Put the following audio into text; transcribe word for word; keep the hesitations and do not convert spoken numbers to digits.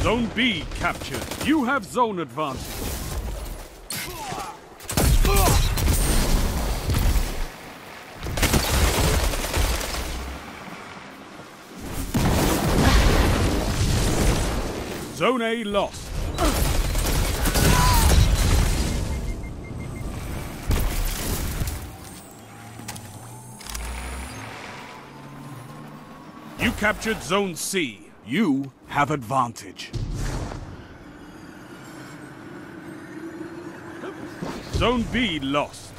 Zone B captured. You have zone advantage. Zone A lost. You captured Zone C. You have advantage. Zone B lost.